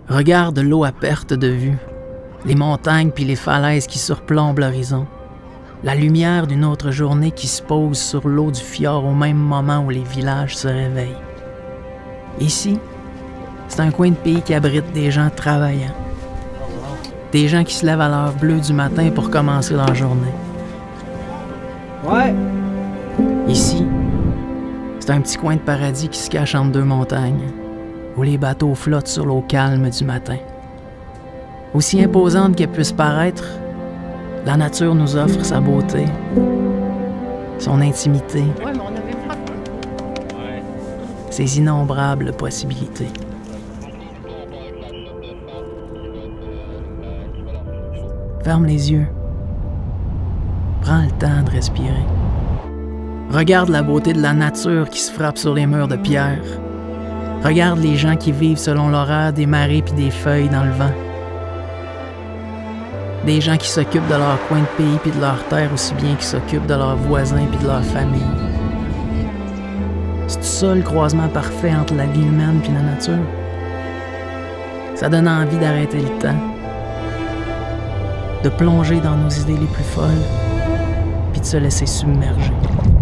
Regarde l'eau à perte de vue, les montagnes puis les falaises qui surplombent l'horizon, la lumière d'une autre journée qui se pose sur l'eau du fjord au même moment où les villages se réveillent. Ici, c'est un coin de pays qui abrite des gens travaillants, des gens qui se lèvent à l'heure bleue du matin pour commencer leur journée. Ouais. Ici, c'est un petit coin de paradis qui se cache entre deux montagnes, où les bateaux flottent sur l'eau calme du matin. Aussi imposante qu'elle puisse paraître, la nature nous offre sa beauté, son intimité, ses innombrables possibilités. Ferme les yeux. Prends le temps de respirer. Regarde la beauté de la nature qui se frappe sur les murs de pierre. Regarde les gens qui vivent selon l'horaire des marées puis des feuilles dans le vent. Des gens qui s'occupent de leur coin de pays puis de leur terre aussi bien qu'ils s'occupent de leurs voisins puis de leur famille. C'est ça le croisement parfait entre la vie humaine puis la nature. Ça donne envie d'arrêter le temps, de plonger dans nos idées les plus folles puis de se laisser submerger.